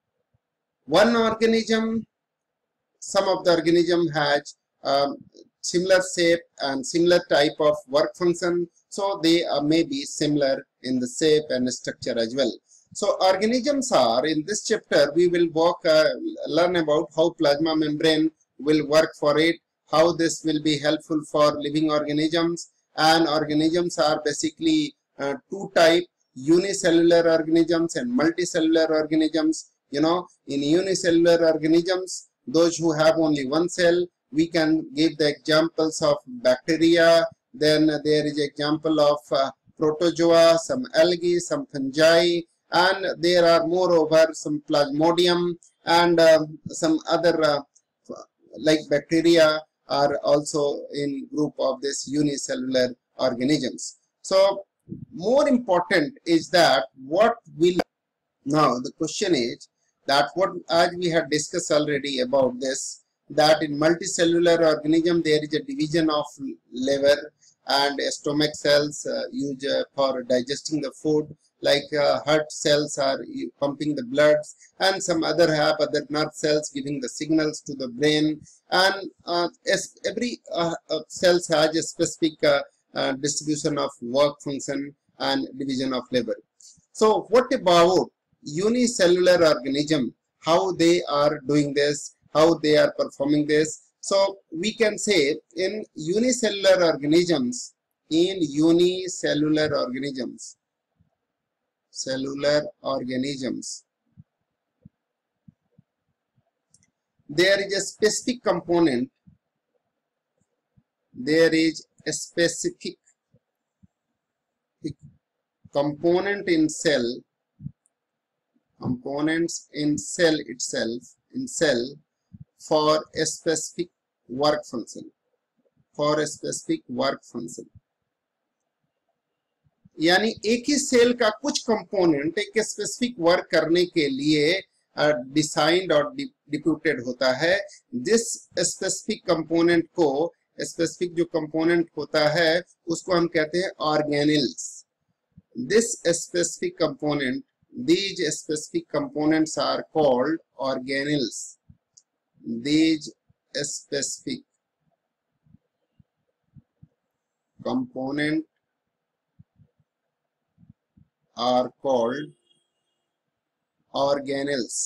Speaker 1: one organism, some of the organism has um, similar shape and similar type of work function, so they uh, may be similar in the shape and structure as well. So organisms are, in this chapter we will work, uh, learn about how plasma membrane will work for it, how this will be helpful for living organisms. And organisms are basically uh, two type, unicellular organisms and multicellular organisms. You know, in unicellular organisms, those who have only one cell, we can give the examples of bacteria. Then there is example of uh, protozoa, some algae, some fungi, and there are moreover some plasmodium and uh, some other uh, like bacteria are also in group of this unicellular organisms. So more important is that what will, now the question is that what, as we have discussed already about this, that in multicellular organism there is a division of liver and stomach cells uh, used uh, for digesting the food, like uh, heart cells are pumping the blood, and some other have other nerve cells giving the signals to the brain, and uh, every uh, uh, cells has a specific uh, uh, distribution of work function and division of labor. So what about unicellular organism, how they are doing this, how they are performing this? So we can say in unicellular organisms, in unicellular organisms, cellular organisms, there is a specific component, there is a specific component in cell, components in cell itself, in cell for a specific work function, for a specific work function. यानी एक ही cell का कुछ component एक specific work करने के लिए डिसाइंड और deputed होता है. जिस स्पेसिफिक कंपोनेंट को स्पेसिफिक जो कंपोनेंट होता है उसको हम कहते हैं organelles. This specific component, these specific components are called organelles. These specific component are called organelles.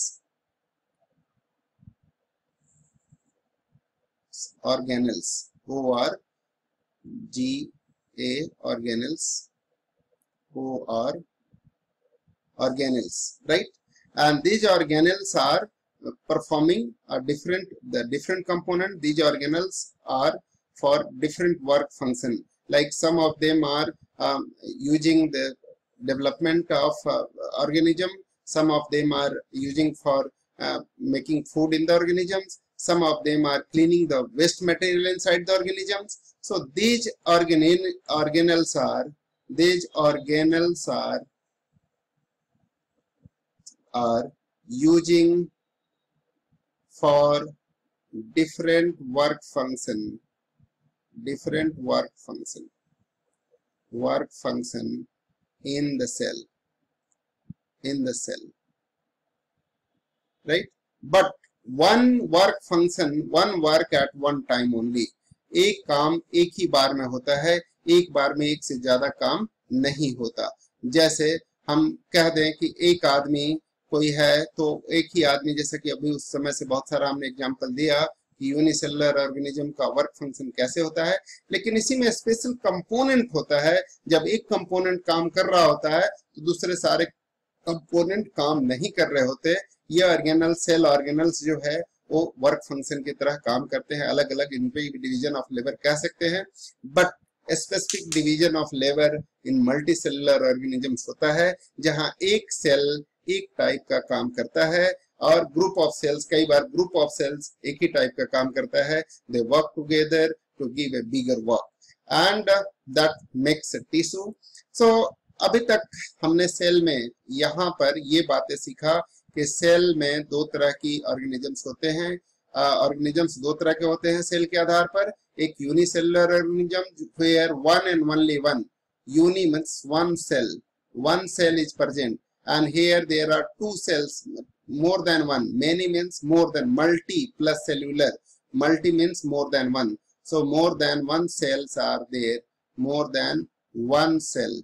Speaker 1: Organelles. O R G A organelles. O R organelles, right? And these organelles are performing a different the different component. These organelles are for different work function. Like some of them are um, using the development of uh, organism. Some of them are using for uh, making food in the organisms. Some of them are cleaning the waste material inside the organisms. So these organelle organelles are these organelles are are using for different work function, different work function, work function in the cell, in the cell, right? But one work function, one work at one time only. एक काम एक ही बार में होता है, एक बार में एक से ज्यादा काम नहीं होता. जैसे हम कह दें कि एक आदमी कोई है तो एक ही आदमी, जैसे कि अभी उस समय से बहुत सारा हमने एग्जांपल दिया कि यूनिसेलुलर ऑर्गेनिज्म का वर्क फंक्शन कैसे होता है. लेकिन इसी में स्पेशल कंपोनेंट होता है. जब एक कंपोनेंट काम कर रहा होता है तो दूसरे सारे कंपोनेंट काम नहीं कर रहे होते. ये ऑर्गेनल सेल ऑर्गेनल्स जो है वो वर्क फंक्शन की तरह काम करते हैं. अलग अलग इन पे डिवीजन ऑफ लेबर कह सकते हैं. But specific division of labour in multicellular organisms होता है जहां एक सेल एक टाइप का काम करता है और ग्रुप ऑफ सेल्स, कई बार ग्रुप ऑफ सेल्स एक ही टाइप का काम करता है. They work together to give a bigger work and that makes a tissue. So अभी तक हमने सेल में यहाँ पर ये बातें सीखा कि सेल में दो तरह की ऑर्गेनिजम्स होते हैं. ऑर्गेनिजम्स uh, दो तरह के होते हैं सेल के आधार पर. एक unicellular organism where one and only one. Uni means one cell, one cell is present, and here there are two cells, more than one. Many means more than, multi plus cellular. Multi means more than one. So more than one cells are there. More than one cell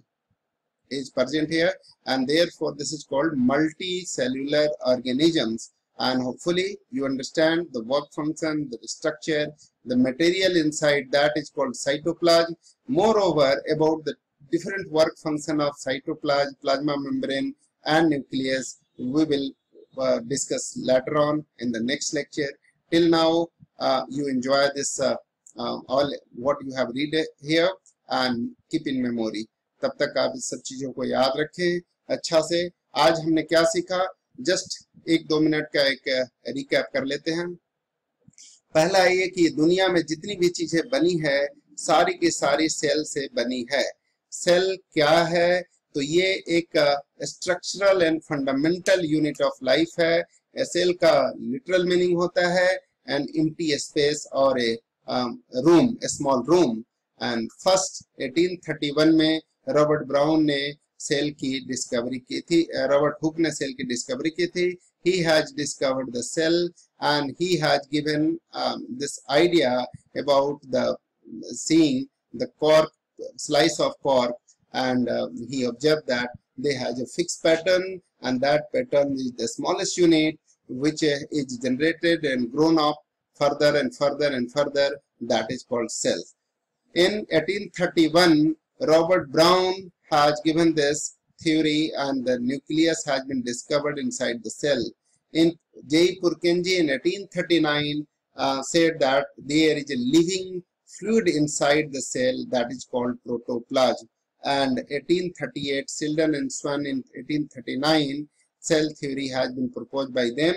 Speaker 1: is present here, and therefore this is called multicellular organisms. And hopefully you understand the work function, the structure, the material inside that is called cytoplasm. Moreover, about the different work function of cytoplasm, plasma membrane and nucleus, we will uh, discuss later on in the next lecture. Till now, uh, you enjoy this uh, uh, all what you have read here and keep in memory. तब तक आप इस सब चीजों को याद रखें अच्छा से. आज हमने क्या सीखा, जस्ट एक दो मिनट का एक रिकैप कर लेते हैं. पहला ये कि दुनिया में जितनी भी चीजें बनी है सारी की सारी सेल से बनी है. सेल क्या है, तो ये एक structural and fundamental unit of life है. सेल का लिटरल मीनिंग होता है एन एम्प्टी स्पेस और a room, small room. And first eighteen thirty one में रॉबर्ट ब्राउन ने सेल की डिस्कवरी की थी. रॉबर्ट हुक ने सेल की डिस्कवरी की थी. He has discovered the cell and he has given um, this idea about the seeing the cork, slice of cork, and uh, he observed that they has a fixed pattern, and that pattern is the smallest unit which uh, is generated and grown up further and further and further. That is called cell. In eighteen thirty-one, Robert Brown has given this theory, and the nucleus has been discovered inside the cell. In J. Purkinje in eighteen thirty-nine uh, said that there is a living fluid inside the cell that is called protoplasm. And eighteen thirty-eight, Sheldon and Swan in eighteen thirty-nine, cell theory has been proposed by them.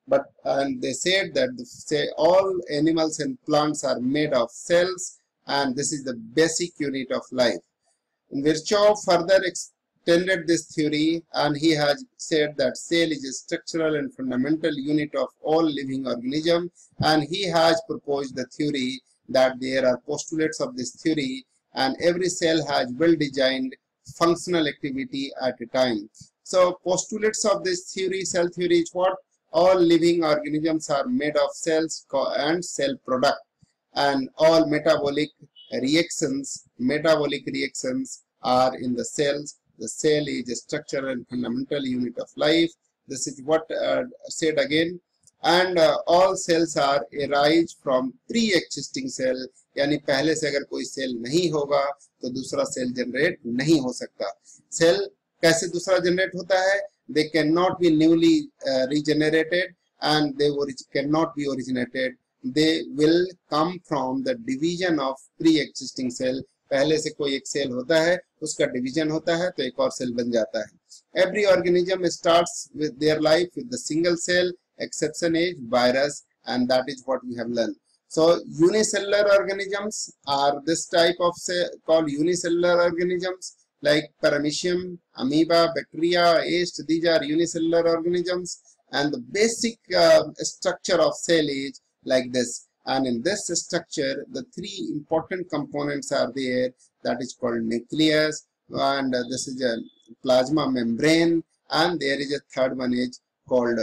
Speaker 1: but and they said that the, say all animals and plants are made of cells, and this is the basic unit of life. Virchow further extended this theory, and he has said that cell is a structural and fundamental unit of all living organisms, and he has proposed the theory that there are postulates of this theory, and every cell has well-designed functional activity at a time. So postulates of this theory, cell theory, is what? All living organisms are made of cells and cell product, and all metabolic reactions, metabolic reactions are in the cells. The cell is a structural and fundamental unit of life. This is what uh, said again. And uh, all cells are arise from pre-existing cell, यानी पहले से अगर कोई cell नहीं होगा तो दूसरा sale generate नहीं हो सकता. सेल कैसे दूसरा जनरेट होता है? They cannot be newly uh, regenerated, and they cannot be originated. They will come from the division of pre-existing cell. पहले से कोई एक सेल होता है, उसका डिवीजन होता है तो एक और सेल बन जाता है. Every organism starts with their life with the single cell. Exception is virus, and that is what we have learned. So unicellular organisms are this type of cell called unicellular organisms, like paramecium, amoeba, bacteria, yeast. These are unicellular organisms, and the basic uh, structure of cell is like this. And in this structure, the three important components are there. That is called nucleus, and uh, this is a plasma membrane, and there is a third one is called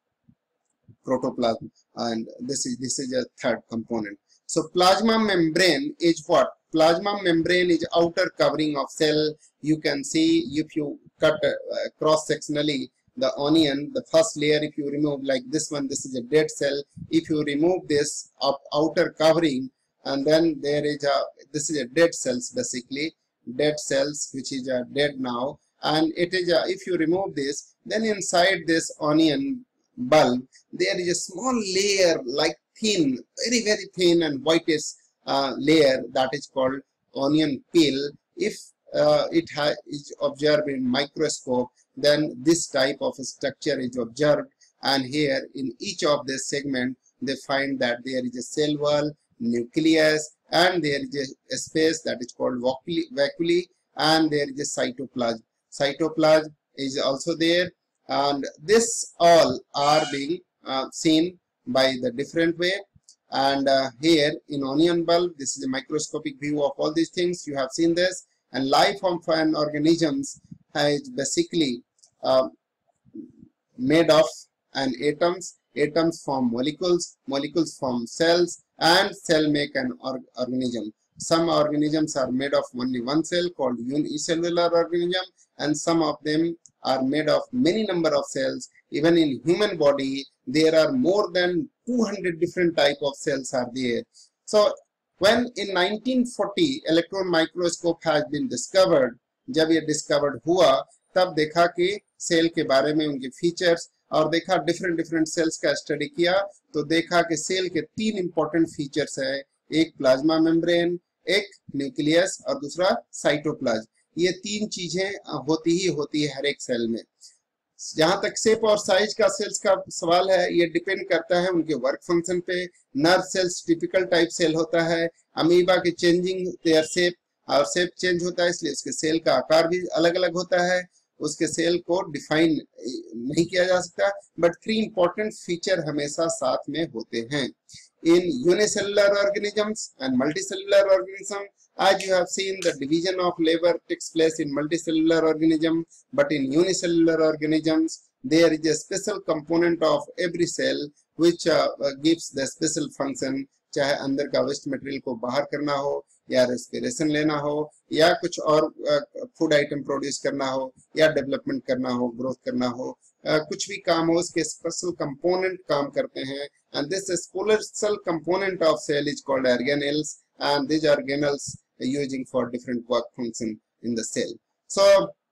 Speaker 1: protoplasm, and this is this is a third component. So plasma membrane is what? Plasma membrane is outer covering of cell. You can see if you cut uh, cross sectionally the onion, the first layer, if you remove like this one, this is a dead cell. If you remove this up outer covering, and then there is a, this is a dead cells, basically dead cells which is a dead now, and it is a, if you remove this, then inside this onion bulb there is a small layer like thin, very very thin and whitish uh, layer, that is called onion peel. If uh, it is observed in microscope, then this type of structure is observed, and here in each of this segment they find that there is a cell wall, nucleus, and there is a, a space that is called vacuole, and there is a cytoplasm. Cytoplasm is also there, and this all are being uh, seen by the different way. And uh, here in onion bulb, this is a microscopic view of all these things. You have seen this, and life of an organisms is basically uh, made of an atoms. Atoms form molecules, molecules form cells, and cell make an or organism. Some organisms are made of only one cell called unicellular organism, and some of them are made of many number of cells. Even in human body, there are more than two hundred different type of cells are there. So when in nineteen forty electron microscope has been discovered, जब ये discovered हुआ, तब देखा कि cell के बारे में उनके फीचर्स, और देखा डिफरेंट डिफरेंट सेल्स का स्टडी किया, तो देखा कि सेल के तीन इंपॉर्टेंट फीचर्स है, एक प्लाज्मा मेम्ब्रेन, एक न्यूक्लियस और दूसरा साइटोप्लाज्म. ये तीन चीजें होती ही होती है हर एक सेल में. जहां तक शेप और साइज का सेल्स का सवाल है, ये डिपेंड करता है उनके वर्क फंक्शन पे. Nerve cells typical type cell होता है. अमीबा के चेंजिंग देयर शेप, और शेप चेंज होता है इसलिए उसके सेल का आकार भी अलग अलग होता है. उसके सेल को डिफाइन नहीं किया जा सकता, बट थ्री इंपॉर्टेंट फीचर हमेशा साथ में होते हैं. In unicellular organisms and multicellular organisms, as you have seen, the division of labor takes place in multicellular organism, but in unicellular organisms there is a special component of every cell which uh, gives the special function. चाहे अंदर का waste material को बाहर करना हो, या respiration लेना हो, या कुछ और फूड आइटम प्रोड्यूस करना हो, या डेवलपमेंट करना हो, ग्रोथ करना हो, uh, कुछ भी काम हो, उसके स्पेशल कंपोनेंट काम करते हैं. And this special component of cell is called organelles, and these organelles are using for different work function in the cell. So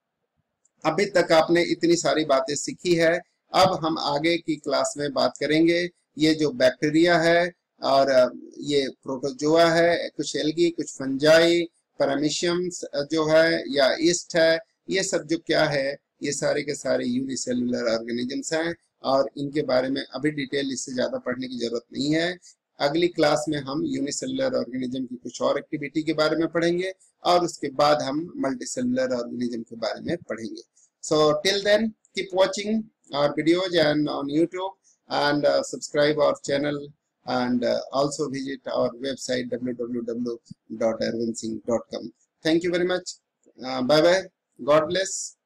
Speaker 1: अभी तक आपने इतनी सारी बातें सीखी है. अब हम आगे की क्लास में बात करेंगे. ये जो बैक्टीरिया है और ये प्रोटोजोआ है, कुछ एल्गी, कुछ फंजाई, पैरामीशियम्स जो है या ईस्ट है, ये सब जो क्या है, ये सारे के सारे यूनिसेलुलर ऑर्गेनिजम्स हैं. और इनके बारे में अभी डिटेल इससे ज़्यादा पढ़ने की जरूरत नहीं है। अगली क्लास में हम यूनिसेलुलर ऑर्गेनिज्म की कुछ और एक्टिविटी के बारे में पढ़ेंगे और उसके बाद हम मल्टीसेलुलर ऑर्गेनिज्म के बारे में पढ़ेंगे। So till then keep watching our videos and on YouTube and uh, subscribe our channel and uh, also visit our website w w w dot arvind singh dot com. Thank you very much. Uh, bye bye. God bless.